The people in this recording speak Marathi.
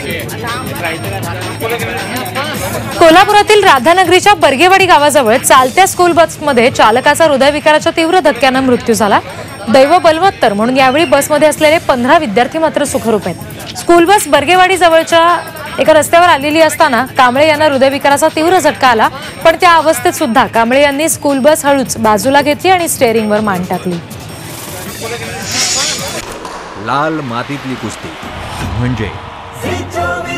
कोल्हापुरातील राधानगरीच्या बर्गेवाडी गावाजवळ चालत्या स्कूल बसमध्ये चालकाचा हृदयविकाराच्या तीव्र धक्क्याने मृत्यू झाला। दैव बलवत्तर म्हणून यावेळी बसमध्ये असलेले 15 विद्यार्थी मात्र सुखरूप आहेत। स्कूल बस बर्गेवाडी जवळच्या एका रस्त्यावर आलेली असताना कांबळे यांना हृदयविकाराचा तीव्र झटका आला, पण त्या अवस्थेत सुद्धा कांबळे यांनी स्कूल बस हळूच बाजूला घेतली आणि स्टीअरिंगवर मान टाकली। लाल मातीतली कुस्ती म्हणजे